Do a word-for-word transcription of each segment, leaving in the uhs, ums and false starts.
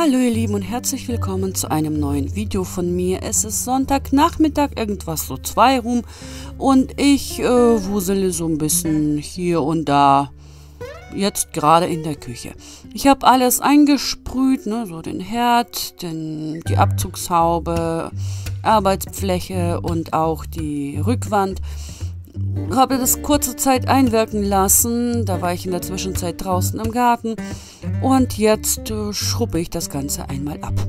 Hallo ihr Lieben und herzlich willkommen zu einem neuen Video von mir. Es ist Sonntagnachmittag, irgendwas so zwei rum und ich äh, wusele so ein bisschen hier und da, jetzt gerade in der Küche. Ich habe alles eingesprüht, ne, so den Herd, den, die Abzugshaube, Arbeitsfläche und auch die Rückwand. Habe das kurze Zeit einwirken lassen, da war ich in der Zwischenzeit draußen im Garten und jetzt äh, schrubbe ich das Ganze einmal ab.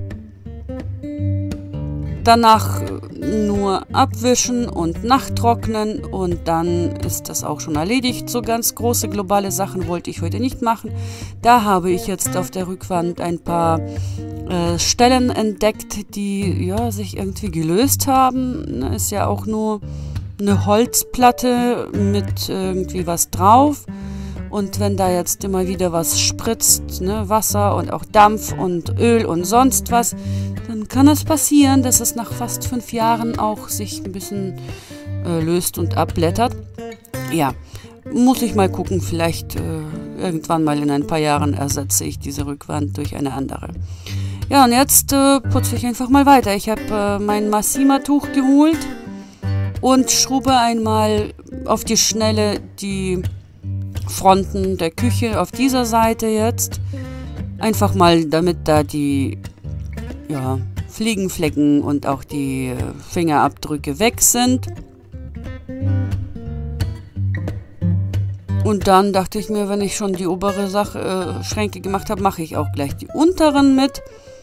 Danach äh, nur abwischen und nachtrocknen und dann ist das auch schon erledigt. So ganz große globale Sachen wollte ich heute nicht machen. Da habe ich jetzt auf der Rückwand ein paar äh, Stellen entdeckt, die ja, sich irgendwie gelöst haben. Ist ja auch nur eine Holzplatte mit irgendwie was drauf und wenn da jetzt immer wieder was spritzt, ne, Wasser und auch Dampf und Öl und sonst was, dann kann es passieren, dass es nach fast fünf Jahren auch sich ein bisschen äh, löst und abblättert. Ja, muss ich mal gucken, vielleicht äh, irgendwann mal in ein paar Jahren ersetze ich diese Rückwand durch eine andere. Ja, und jetzt äh, putze ich einfach mal weiter. Ich habe äh, mein Massima-Tuch geholt und schrubbe einmal auf die Schnelle die Fronten der Küche auf dieser Seite jetzt. Einfach mal, damit da die ja, Fliegenflecken und auch die Fingerabdrücke weg sind. Und dann dachte ich mir, wenn ich schon die obere Sache, äh, Schränke gemacht habe, mache ich auch gleich die unteren mit.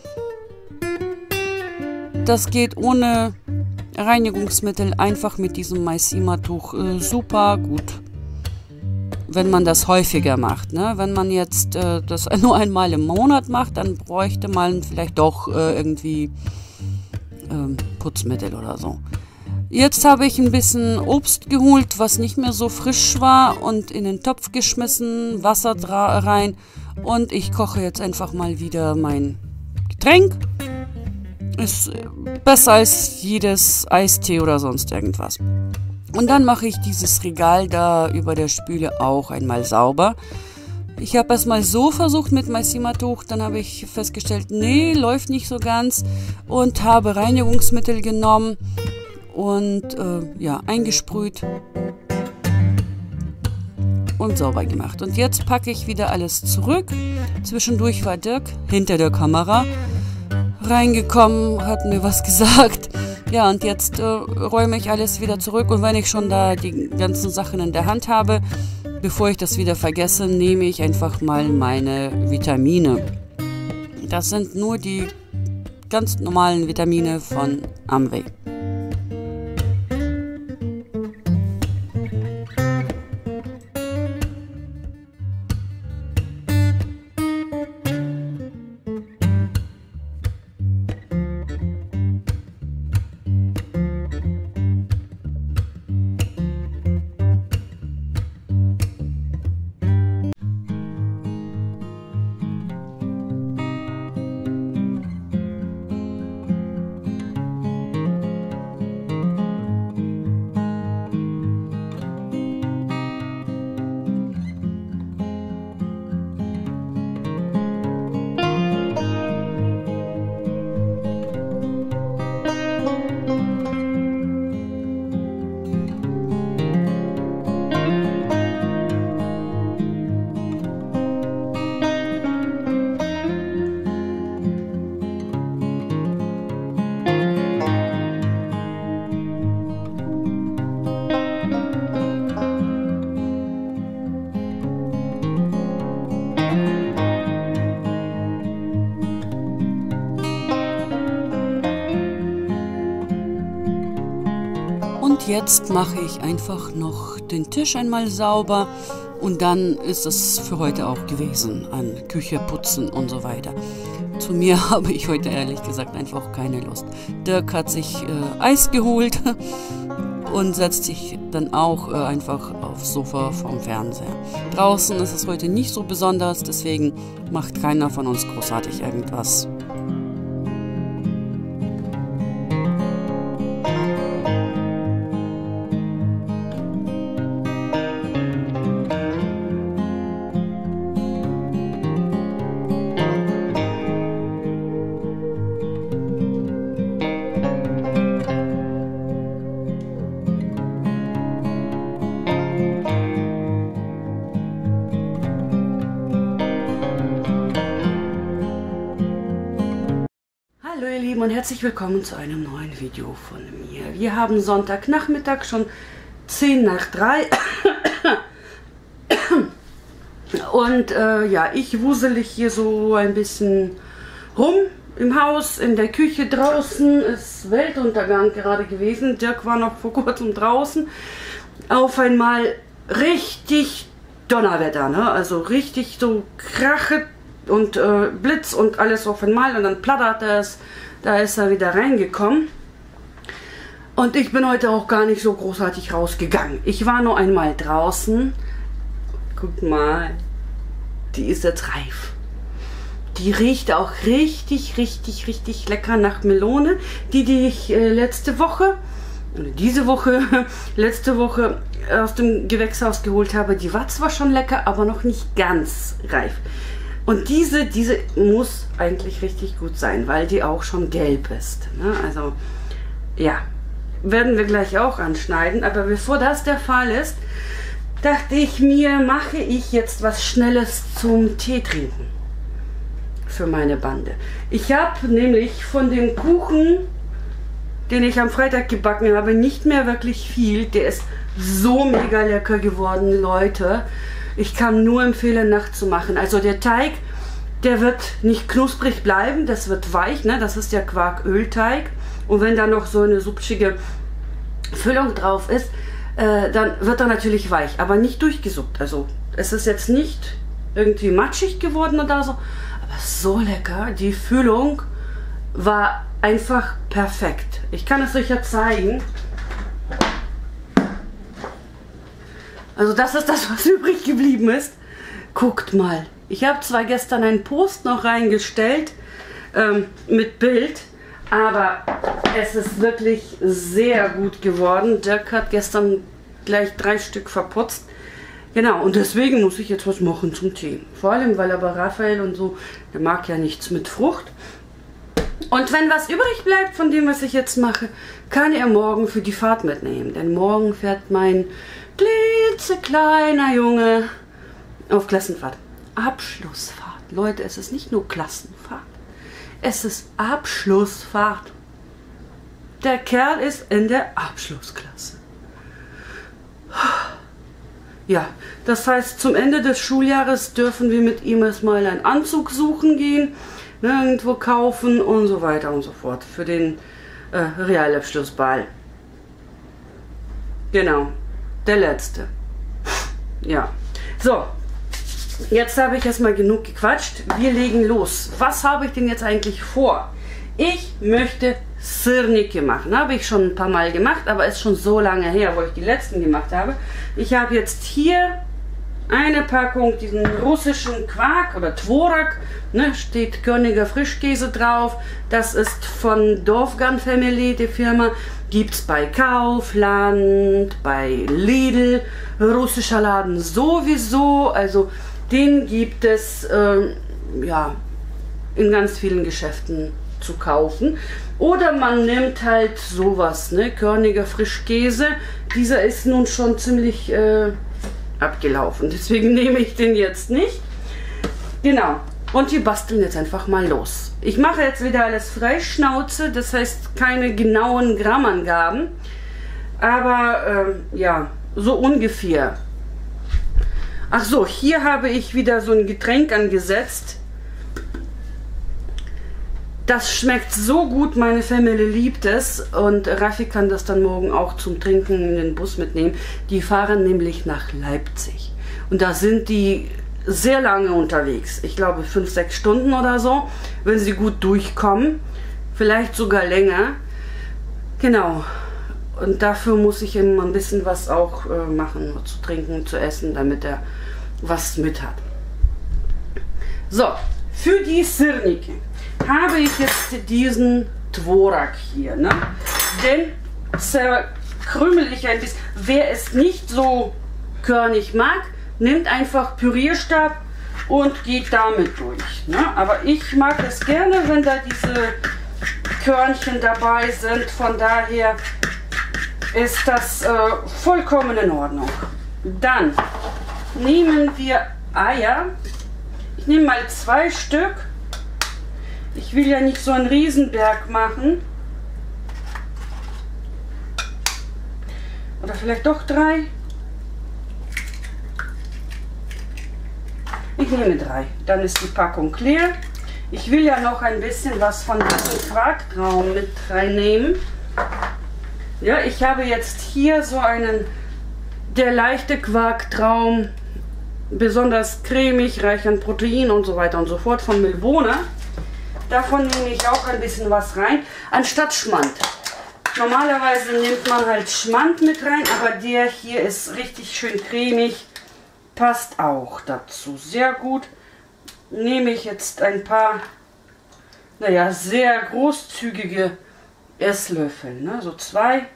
Das geht ohne Reinigungsmittel, einfach mit diesem Massima-Tuch äh, super gut, wenn man das häufiger macht. Ne? Wenn man jetzt äh, das nur einmal im Monat macht, dann bräuchte man vielleicht doch äh, irgendwie äh, Putzmittel oder so. Jetzt habe ich ein bisschen Obst geholt, was nicht mehr so frisch war und in den Topf geschmissen, Wasser rein und ich koche jetzt einfach mal wieder mein Getränk. Ist besser als jedes Eistee oder sonst irgendwas. Und dann mache ich dieses Regal da über der Spüle auch einmal sauber. Ich habe es mal so versucht mit Massima-Tuch, dann habe ich festgestellt, nee, läuft nicht so ganz und habe Reinigungsmittel genommen und äh, ja, eingesprüht und sauber gemacht. Und jetzt packe ich wieder alles zurück. Zwischendurch war Dirk hinter der Kamera reingekommen, hat mir was gesagt. Ja, und jetzt äh, räume ich alles wieder zurück. Und wenn ich schon da die ganzen Sachen in der Hand habe, bevor ich das wieder vergesse, nehme ich einfach mal meine Vitamine. Das sind nur die ganz normalen Vitamine von Amway. Und jetzt mache ich einfach noch den Tisch einmal sauber und dann ist es für heute auch gewesen an Küche putzen und so weiter. Zu mir habe ich heute ehrlich gesagt einfach keine Lust. Dirk hat sich äh, Eis geholt und setzt sich dann auch äh, einfach aufs Sofa vorm Fernseher. Draußen ist es heute nicht so besonders, deswegen macht keiner von uns großartig irgendwas. Lieben und herzlich willkommen zu einem neuen Video von mir. Wir haben Sonntagnachmittag, schon zehn nach drei und äh, ja, ich wusele hier so ein bisschen rum im Haus, in der Küche. Draußen ist Weltuntergang gerade gewesen. Dirk war noch vor kurzem draußen. Auf einmal richtig Donnerwetter, ne? Also richtig so Krache und äh, Blitz und alles auf einmal und dann plattert es. Da ist er wieder reingekommen. Und ich bin heute auch gar nicht so großartig rausgegangen. Ich war nur einmal draußen. Guckt mal, die ist jetzt reif. Die riecht auch richtig, richtig, richtig lecker nach Melone. Die, die ich äh, letzte Woche, oder diese Woche, letzte Woche aus dem Gewächshaus geholt habe, die war zwar schon lecker, aber noch nicht ganz reif. Und diese, diese muss eigentlich richtig gut sein, weil die auch schon gelb ist. Ne? Also, ja, werden wir gleich auch anschneiden. Aber bevor das der Fall ist, dachte ich mir, mache ich jetzt was Schnelles zum Tee trinken für meine Bande. Ich habe nämlich von dem Kuchen, den ich am Freitag gebacken habe, nicht mehr wirklich viel. Der ist so mega lecker geworden, Leute. Ich kann nur empfehlen, nachzumachen. Also der Teig, der wird nicht knusprig bleiben, das wird weich, ne? Das ist der Quarkölteig. Und wenn da noch so eine subschige Füllung drauf ist, äh, dann wird er natürlich weich, aber nicht durchgesuppt. Also es ist jetzt nicht irgendwie matschig geworden oder so, aber so lecker. Die Füllung war einfach perfekt. Ich kann es euch ja zeigen. Also das ist das, was übrig geblieben ist. Guckt mal. Ich habe zwar gestern einen Post noch reingestellt ähm, mit Bild, aber es ist wirklich sehr gut geworden. Dirk hat gestern gleich drei Stück verputzt. Genau, und deswegen muss ich jetzt was machen zum Tee. Vor allem, weil aber Raphael und so, der mag ja nichts mit Frucht. Und wenn was übrig bleibt von dem, was ich jetzt mache, kann er morgen für die Fahrt mitnehmen. Denn morgen fährt mein klitzekleiner Junge auf Klassenfahrt. Abschlussfahrt. Leute, es ist nicht nur Klassenfahrt. Es ist Abschlussfahrt. Der Kerl ist in der Abschlussklasse. Ja, das heißt, zum Ende des Schuljahres dürfen wir mit ihm erstmal einen Anzug suchen gehen, irgendwo kaufen und so weiter und so fort für den äh, Realabschlussball. Genau, der letzte. Ja, so, jetzt habe ich erstmal genug gequatscht. Wir legen los. Was habe ich denn jetzt eigentlich vor? Ich möchte Syrniki machen. Habe ich schon ein paar Mal gemacht, aber ist schon so lange her, wo ich die letzten gemacht habe. Ich habe jetzt hier eine Packung diesen russischen Quark oder Tworak, ne, steht Körniger Frischkäse drauf. Das ist von Dorfgan Family, die Firma. Gibt es bei Kaufland, bei Lidl, russischer Laden sowieso. Also den gibt es äh, ja, in ganz vielen Geschäften zu kaufen. Oder man nimmt halt sowas, ne, Körniger Frischkäse. Dieser ist nun schon ziemlich äh, abgelaufen, deswegen nehme ich den jetzt nicht. Genau, und wir basteln jetzt einfach mal los. Ich mache jetzt wieder alles Freischnauze, das heißt keine genauen Grammangaben, aber äh, ja, so ungefähr. Ach so, hier habe ich wieder so ein Getränk angesetzt. Das schmeckt so gut, meine Family liebt es und Raffi kann das dann morgen auch zum Trinken in den Bus mitnehmen. Die fahren nämlich nach Leipzig und da sind die sehr lange unterwegs. Ich glaube fünf, sechs Stunden oder so, wenn sie gut durchkommen, vielleicht sogar länger. Genau, und dafür muss ich ihm ein bisschen was auch äh, machen, zu trinken, zu essen, damit er was mit hat. So, für die Syrniki habe ich jetzt diesen Tworak hier, ne? Den zerkrümel ich ein bisschen. Wer es nicht so körnig mag, nimmt einfach Pürierstab und geht damit durch, ne? Aber ich mag es gerne, wenn da diese Körnchen dabei sind. Von daher ist das äh, vollkommen in Ordnung. Dann nehmen wir Eier. Ich nehme mal zwei Stück. Ich will ja nicht so einen Riesenberg machen. Oder vielleicht doch drei. Ich nehme drei. Dann ist die Packung leer. Ich will ja noch ein bisschen was von diesem Quarktraum mit reinnehmen. Ja, ich habe jetzt hier so einen, der leichte Quarktraum, besonders cremig, reich an Protein und so weiter und so fort von Milvona. Davon nehme ich auch ein bisschen was rein, anstatt Schmand. Normalerweise nimmt man halt Schmand mit rein, aber der hier ist richtig schön cremig, passt auch dazu sehr gut. Nehme ich jetzt ein paar, naja, sehr großzügige Esslöffel, ne? So zwei.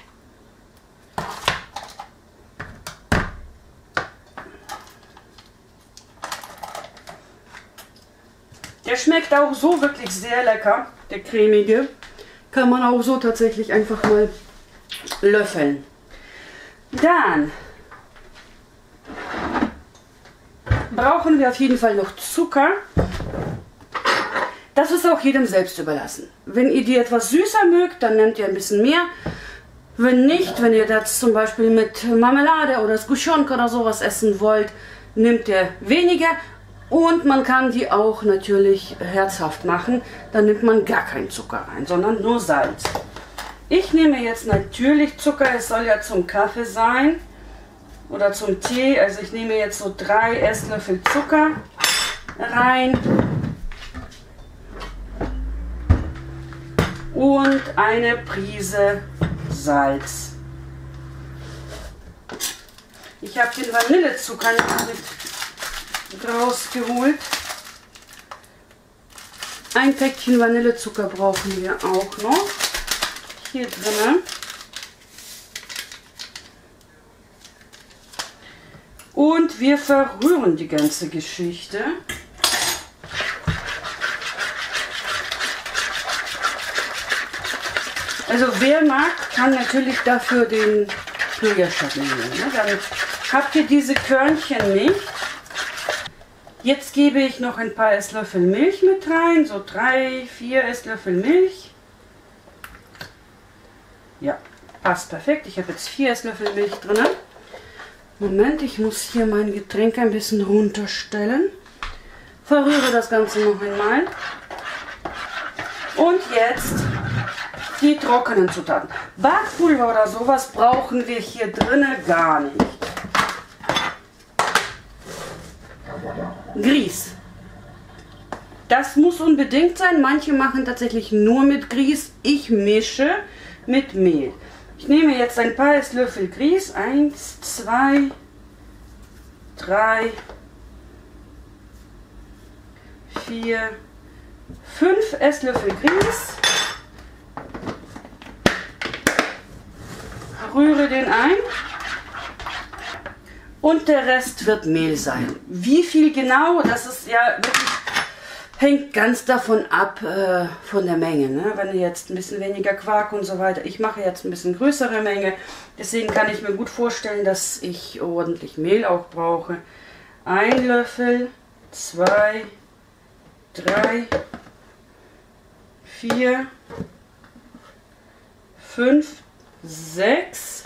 Der schmeckt auch so wirklich sehr lecker, der cremige. Kann man auch so tatsächlich einfach mal löffeln. Dann brauchen wir auf jeden Fall noch Zucker. Das ist auch jedem selbst überlassen. Wenn ihr die etwas süßer mögt, dann nehmt ihr ein bisschen mehr. Wenn nicht, wenn ihr das zum Beispiel mit Marmelade oder Sguschonka oder sowas essen wollt, nehmt ihr weniger. Und man kann die auch natürlich herzhaft machen. Dann nimmt man gar keinen Zucker rein, sondern nur Salz. Ich nehme jetzt natürlich Zucker. Es soll ja zum Kaffee sein oder zum Tee. Also ich nehme jetzt so drei Esslöffel Zucker rein. Und eine Prise Salz. Ich habe den Vanillezucker mit rausgeholt. Ein Päckchen Vanillezucker brauchen wir auch noch. Hier drin. Und wir verrühren die ganze Geschichte. Also wer mag, kann natürlich dafür den Puderzucker nehmen. Ne? Dann habt ihr diese Körnchen nicht. Jetzt gebe ich noch ein paar Esslöffel Milch mit rein, so drei, vier Esslöffel Milch. Ja, passt perfekt. Ich habe jetzt vier Esslöffel Milch drin. Moment, ich muss hier mein Getränk ein bisschen runterstellen. Verrühre das Ganze noch einmal. Und jetzt die trockenen Zutaten. Backpulver oder sowas brauchen wir hier drinnen gar nicht. Grieß. Das muss unbedingt sein. Manche machen tatsächlich nur mit Grieß. Ich mische mit Mehl. Ich nehme jetzt ein paar Esslöffel Grieß. Eins, zwei, drei, vier, fünf Esslöffel Grieß. Rühre den ein. Und der Rest wird Mehl sein. Wie viel genau, das ist ja wirklich, hängt ganz davon ab, äh, von der Menge. Ne? Wenn ihr jetzt ein bisschen weniger Quark und so weiter, ich mache jetzt ein bisschen größere Menge, deswegen kann ich mir gut vorstellen, dass ich ordentlich Mehl auch brauche. Ein Löffel, zwei, drei, vier, fünf, sechs.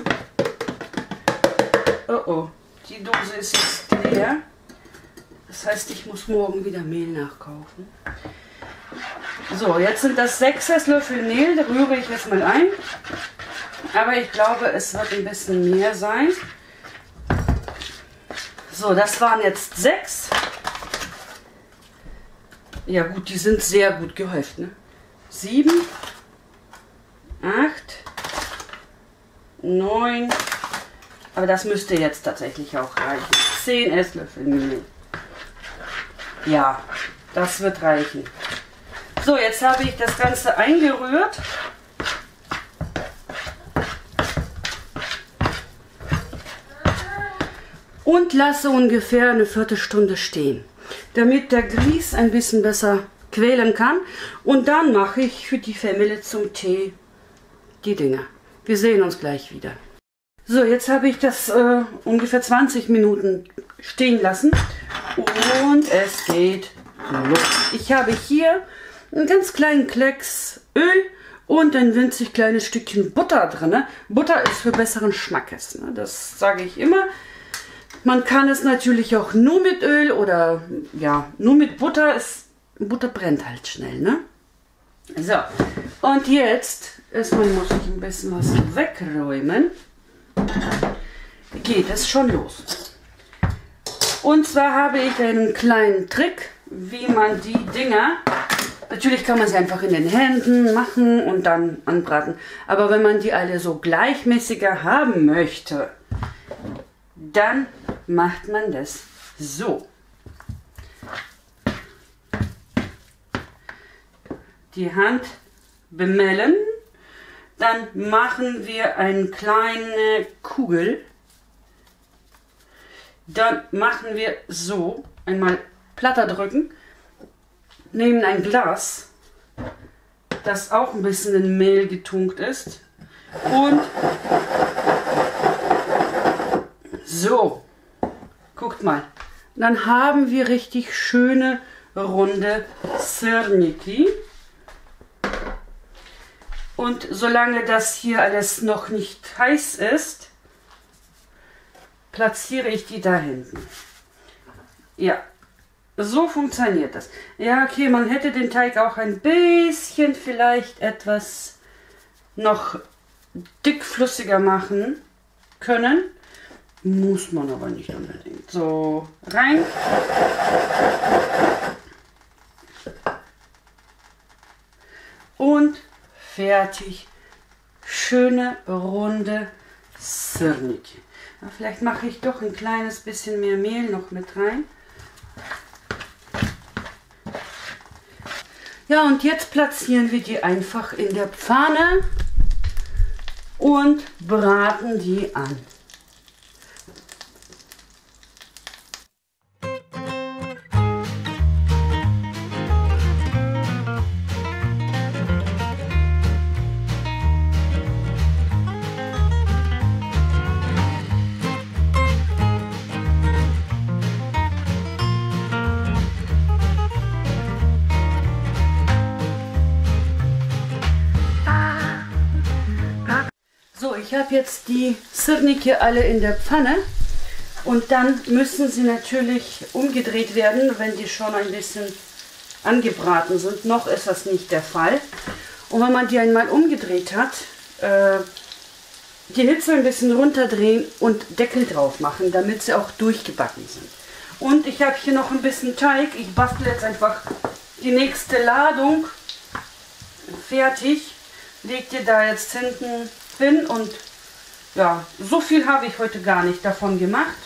Oh oh. Die Dose ist jetzt leer. Das heißt, ich muss morgen wieder Mehl nachkaufen. So, jetzt sind das sechs Esslöffel Mehl. Da rühre ich jetzt mal ein. Aber ich glaube, es wird ein bisschen mehr sein. So, das waren jetzt sechs. Ja gut, die sind sehr gut gehäuft. Ne? Sieben, acht, neun. Aber das müsste jetzt tatsächlich auch reichen. zehn Esslöffel Mehl. Ja, das wird reichen. So, jetzt habe ich das Ganze eingerührt. Und lasse ungefähr eine Viertelstunde stehen, damit der Grieß ein bisschen besser quälen kann. Und dann mache ich für die Famille zum Tee die Dinger. Wir sehen uns gleich wieder. So, jetzt habe ich das äh, ungefähr zwanzig Minuten stehen lassen und es geht los. Ich habe hier einen ganz kleinen Klecks Öl und ein winzig kleines Stückchen Butter drin. Butter ist für besseren Schmackes, ne? Das sage ich immer. Man kann es natürlich auch nur mit Öl oder ja, nur mit Butter. Es, Butter brennt halt schnell, ne? So, und jetzt erstmal muss ich ein bisschen was wegräumen. Geht es schon los. Und zwar habe ich einen kleinen Trick, wie man die Dinger, natürlich kann man sie einfach in den Händen machen und dann anbraten, aber wenn man die alle so gleichmäßiger haben möchte, dann macht man das so. Die Hand bemellen, dann machen wir eine kleine Kugel, dann machen wir so, einmal platter drücken, nehmen ein Glas, das auch ein bisschen in Mehl getunkt ist und so, guckt mal, dann haben wir richtig schöne runde Syrniki. Und solange das hier alles noch nicht heiß ist, platziere ich die da hinten. Ja, so funktioniert das. Ja, okay, man hätte den Teig auch ein bisschen vielleicht etwas noch dickflüssiger machen können. Muss man aber nicht unbedingt. So, rein. Und fertig. Schöne, runde Syrniki. Ja, vielleicht mache ich doch ein kleines bisschen mehr Mehl noch mit rein. Ja, und jetzt platzieren wir die einfach in der Pfanne und braten die an. So, ich habe jetzt die Syrniki alle in der Pfanne und dann müssen sie natürlich umgedreht werden, wenn die schon ein bisschen angebraten sind. Noch ist das nicht der Fall. Und wenn man die einmal umgedreht hat, äh, die Hitze ein bisschen runterdrehen und Deckel drauf machen, damit sie auch durchgebacken sind. Und ich habe hier noch ein bisschen Teig. Ich bastle jetzt einfach die nächste Ladung fertig. Legt ihr da jetzt hinten hin und ja, so viel habe ich heute gar nicht davon gemacht.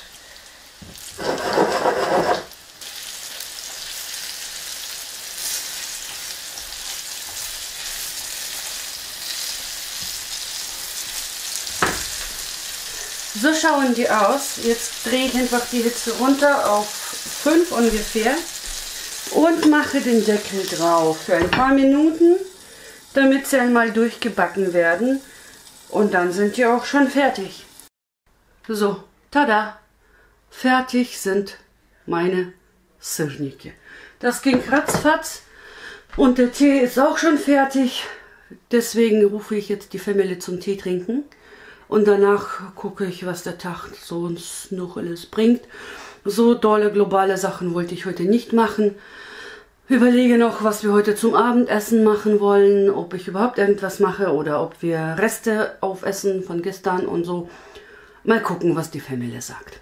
So schauen die aus. Jetzt drehe ich einfach die Hitze runter auf fünf ungefähr und mache den Deckel drauf für ein paar Minuten, damit sie einmal durchgebacken werden. Und dann sind die auch schon fertig. So, tada! Fertig sind meine Syrniki. Das ging ratzfatz und der Tee ist auch schon fertig. Deswegen rufe ich jetzt die Family zum Tee trinken. Und danach gucke ich, was der Tag so uns noch alles bringt. So dolle globale Sachen wollte ich heute nicht machen. Überlege noch, was wir heute zum Abendessen machen wollen, ob ich überhaupt irgendwas mache oder ob wir Reste aufessen von gestern und so. Mal gucken, was die Family sagt.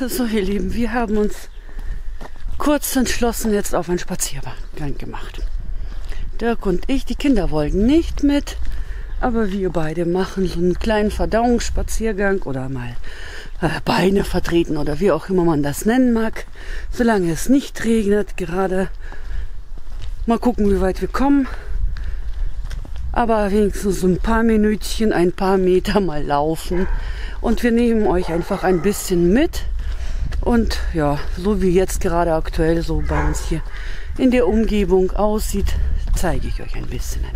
So, ihr Lieben, wir haben uns kurz entschlossen jetzt auf einen Spaziergang gemacht. Dirk und ich, die Kinder wollten nicht mit, aber wir beide machen so einen kleinen Verdauungsspaziergang oder mal äh, Beine vertreten oder wie auch immer man das nennen mag, solange es nicht regnet gerade. Mal gucken, wie weit wir kommen, aber wenigstens so ein paar Minütchen, ein paar Meter mal laufen und wir nehmen euch einfach ein bisschen mit. Und ja, so wie jetzt gerade aktuell so bei uns hier in der Umgebung aussieht, zeige ich euch ein bisschen.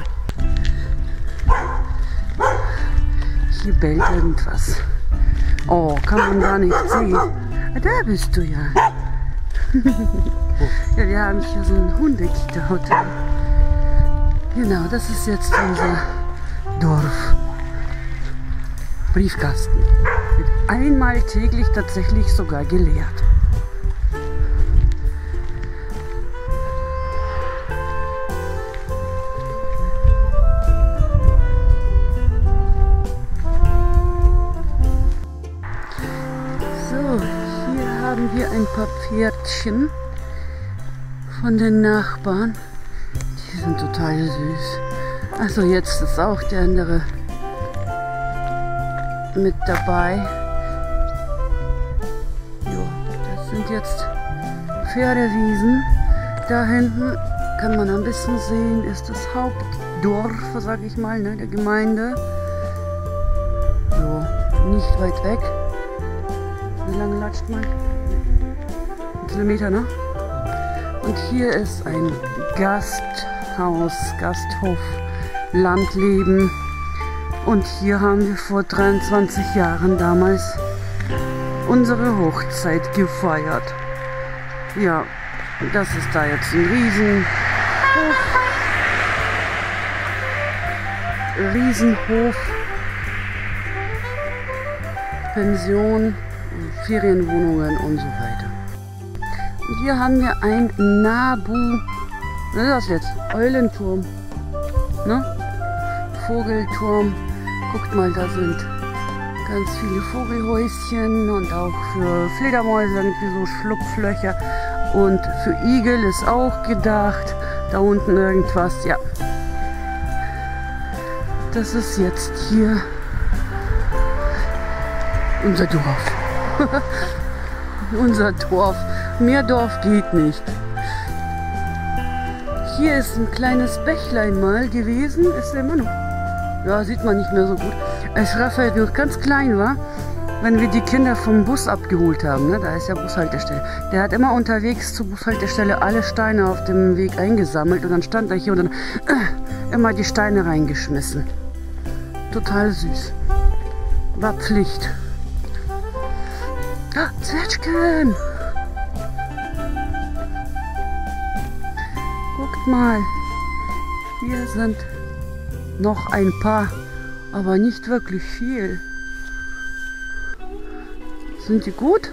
Hier bellt irgendwas. Oh, kann man gar nicht sehen. Ah, da bist du ja. Ja, wir haben hier so ein Hundekita-Hotel. Genau, das ist jetzt unser Dorf. Briefkasten. Wird einmal täglich tatsächlich sogar geleert. So, hier haben wir ein paar Pferdchen von den Nachbarn. Die sind total süß. Also jetzt ist auch der andere mit dabei. Jo, das sind jetzt Pferdewiesen. Da hinten kann man ein bisschen sehen, ist das Hauptdorf, sag ich mal, ne, der Gemeinde. So, nicht weit weg. Wie lange latscht man? Ein Kilometer, ne? Und hier ist ein Gasthaus, Gasthof, Landleben. Und hier haben wir vor dreiundzwanzig Jahren damals unsere Hochzeit gefeiert. Ja, das ist da jetzt ein Riesenhof. Riesenhof. Pension, Ferienwohnungen und so weiter. Und hier haben wir ein Nabu. Was ist das jetzt? Eulenturm. Ne? Vogelturm. Guckt mal, da sind ganz viele Vogelhäuschen und auch für Fledermäuse irgendwie so Schlupflöcher. Und für Igel ist auch gedacht. Da unten irgendwas, ja. Das ist jetzt hier unser Dorf. Unser Dorf. Mehr Dorf geht nicht. Hier ist ein kleines Bächlein mal gewesen. Ist er immer noch? Ja, sieht man nicht mehr so gut. Als Raphael noch ganz klein war, wenn wir die Kinder vom Bus abgeholt haben, ne, da ist ja Bushaltestelle, der hat immer unterwegs zur Bushaltestelle alle Steine auf dem Weg eingesammelt und dann stand er hier und dann äh, immer die Steine reingeschmissen. Total süß. War Pflicht. Ah, Zwetschgen! Guckt mal, hier sind noch ein paar, aber nicht wirklich viel. Sind die gut?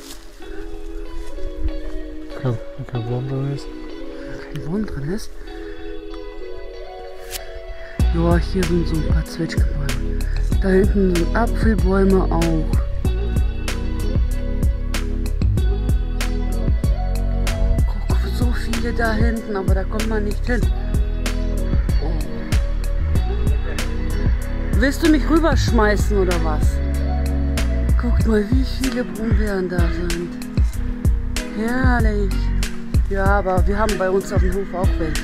Kein, kein Wurm drin ist. Kein Wurm drin ist? Ja, hier sind so ein paar Zwetschgenbäume. Da hinten sind Apfelbäume auch. Guck, so viele da hinten, aber da kommt man nicht hin. Willst du mich rüberschmeißen oder was? Guckt mal, wie viele Brombeeren da sind. Herrlich. Ja, aber wir haben bei uns auf dem Hof auch welche.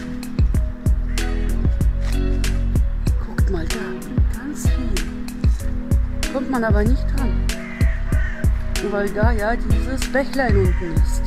Guckt mal da, ganz viel. Kommt man aber nicht dran. Weil da ja dieses Bächlein unten ist.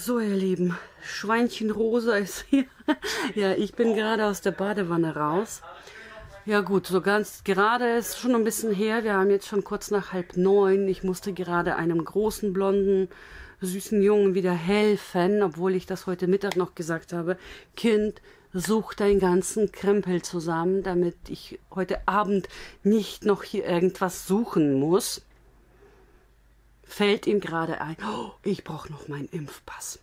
So, ihr Lieben, Schweinchen Rosa ist hier. Ja, ich bin gerade aus der Badewanne raus. Ja gut, so ganz gerade ist schon ein bisschen her. Wir haben jetzt schon kurz nach halb neun. Ich musste gerade einem großen, blonden, süßen Jungen wieder helfen, obwohl ich das heute Mittag noch gesagt habe. Kind, such deinen ganzen Krempel zusammen, damit ich heute Abend nicht noch hier irgendwas suchen muss. Fällt ihm gerade ein, oh, ich brauche noch meinen Impfpass.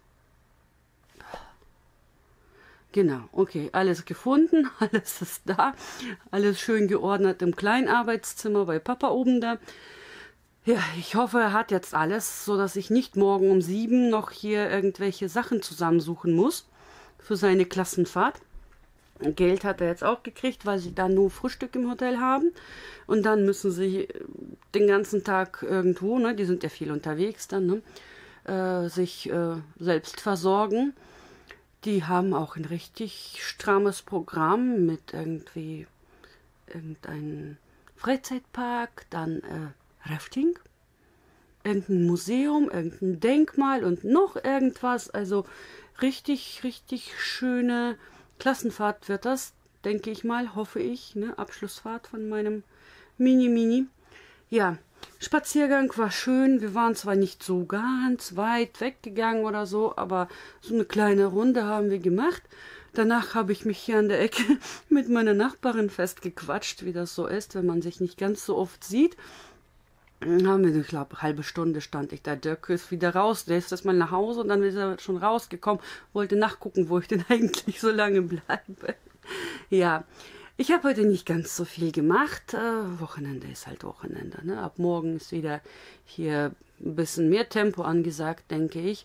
Genau, okay, alles gefunden, alles ist da, alles schön geordnet im Kleinarbeitszimmer bei Papa oben da. Ja, ich hoffe, er hat jetzt alles, so dass ich nicht morgen um sieben noch hier irgendwelche Sachen zusammensuchen muss für seine Klassenfahrt. Geld hat er jetzt auch gekriegt, weil sie dann nur Frühstück im Hotel haben. Und dann müssen sie den ganzen Tag irgendwo, ne, die sind ja viel unterwegs dann, ne, äh, sich äh, selbst versorgen. Die haben auch ein richtig strammes Programm mit irgendwie irgendeinem Freizeitpark, dann äh, Rafting, irgendein Museum, irgendein Denkmal und noch irgendwas. Also richtig, richtig schöne Klassenfahrt wird das, denke ich mal, hoffe ich, ne? Abschlussfahrt von meinem Mini-Mini. Ja, Spaziergang war schön. Wir waren zwar nicht so ganz weit weggegangen oder so, aber so eine kleine Runde haben wir gemacht. Danach habe ich mich hier an der Ecke mit meiner Nachbarin festgequatscht, wie das so ist, wenn man sich nicht ganz so oft sieht. Dann haben wir, ich glaube, eine halbe Stunde stand ich da. Dirk ist wieder raus. Der ist erstmal nach Hause und dann ist er schon rausgekommen. Wollte nachgucken, wo ich denn eigentlich so lange bleibe. Ja, ich habe heute nicht ganz so viel gemacht. Äh, Wochenende ist halt Wochenende. Ne? Ab morgen ist wieder hier ein bisschen mehr Tempo angesagt, denke ich.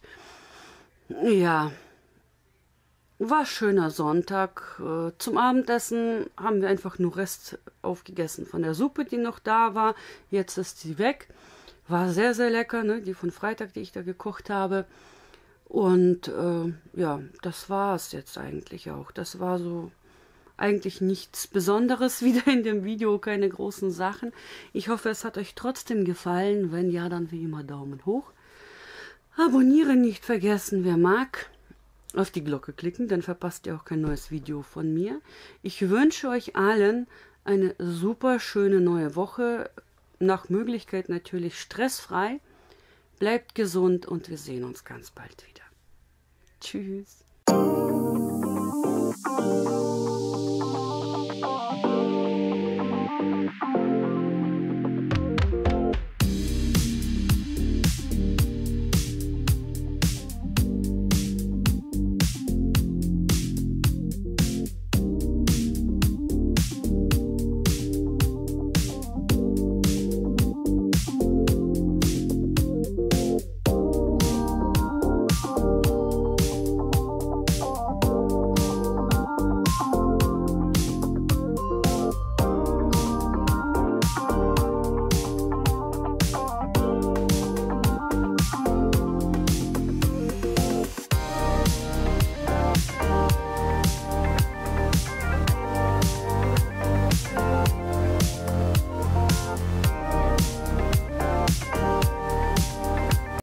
Ja, war schöner Sonntag. Äh, zum Abendessen haben wir einfach nur Rest aufgegessen von der Suppe, die noch da war. Jetzt ist sie weg. War sehr, sehr lecker, ne? Die von Freitag, die ich da gekocht habe. Und äh, ja, das war es jetzt eigentlich auch. Das war so eigentlich nichts Besonderes wieder in dem Video, keine großen Sachen. Ich hoffe, es hat euch trotzdem gefallen. Wenn ja, dann wie immer Daumen hoch. Abonnieren nicht vergessen, wer mag. Auf die Glocke klicken, dann verpasst ihr auch kein neues Video von mir. Ich wünsche euch allen eine super schöne neue Woche. Nach Möglichkeit natürlich stressfrei. Bleibt gesund und wir sehen uns ganz bald wieder. Tschüss.